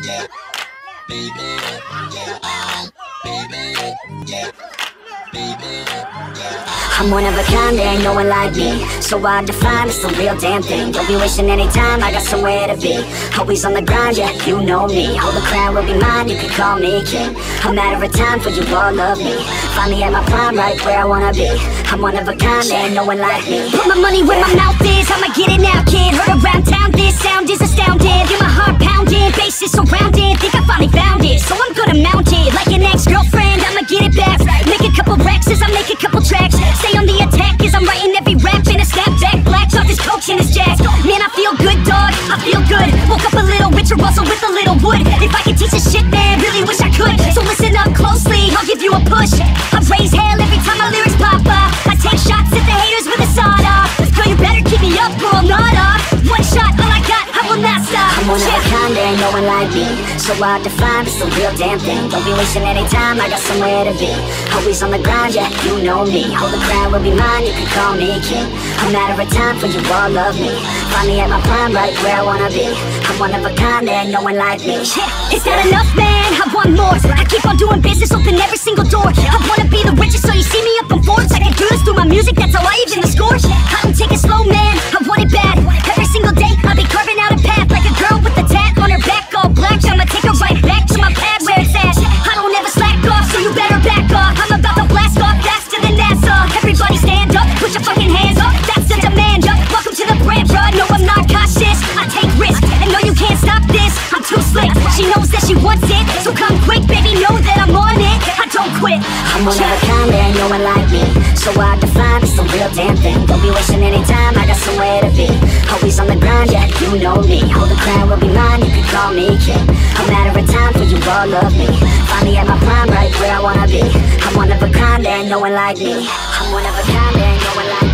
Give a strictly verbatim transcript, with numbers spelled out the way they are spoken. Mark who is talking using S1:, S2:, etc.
S1: yeah, baby, yeah, uh, baby, yeah, baby, yeah.
S2: I'm one of a kind, there ain't no one like me. So hard to find, it's the real damn thing. Don't be wasting any time, I got somewhere to be. Always on the grind, yeah, you know me. All the crown will be mine, you can call me king. A matter of time for you all love me. Finally at my prime, right where I wanna be. I'm one of a kind, there ain't no one like me. Put my money where my mouth is, I'ma get it now, kid. Heard around town, this sound is astounding. Feel my heart pounding, bass is surrounded. Think I finally found it, so I'm gonna mount it. Like an ex-girlfriend, I'ma get it back. Make a couple racks as I make a couple tracks. Stay on the attack as I'm writing every rap in a snapback. Blacks off this coach and this jazz. Man, I feel good, dog, I feel good. Woke up a little richer, also with a little wood. If I could teach this shit, man, really wish I could. So listen up closely, I'll give you a push. I raise hell every time my lyrics pop up. I take shots at the haters with a sawed off. Girl, you better keep me up or I'm not off. One shot, all I got, I will not stop. I'm one of a kind, there ain't no one like me. So hard to find, it's the real damn thing. Don't be wasting any time, I got somewhere to be. Always on the grind, yeah, you know me. Hold the crown will be mine, you can call me king. A matter of time for you all love me. Finally at my prime, right where I wanna be. I'm one of a kind, there ain't no one like me. Yeah, is that enough, man? I want more. I keep on doing business, open every single door. I wanna be the richest, so you see me up on Forbes. I can do this through my music, that's how I even the score. I don't take it slow, man, I want it bad. Every single day, I'll be carving out a path. Like a girl with a tat on her back, all black. I'ma take her right back to my pad where it's at. I don't ever slack off, so you better back off. I'm about to blast off faster than NASA. Everybody stand up, put your fucking hands up. That's the demand, up. Welcome to the brand, bruh. No, I'm not cautious, I take risks. And no, you can't stop this, I'm too slick. She knows that she wants it, so come quick, baby, know that I'm on it. I don't quit. I'm one of a kind, there ain't no one like me. So hard to find, it's the real damn thing. Don't be wasting any time, I got somewhere to be. Always on the grind, yeah, you know me. Hold the crown will be mine, you can call me king. A matter of time for you all love me. Finally at my prime, right where I wanna be. I'm one of a kind, there ain't no one like me. I'm one of a kind, there ain't no one like me.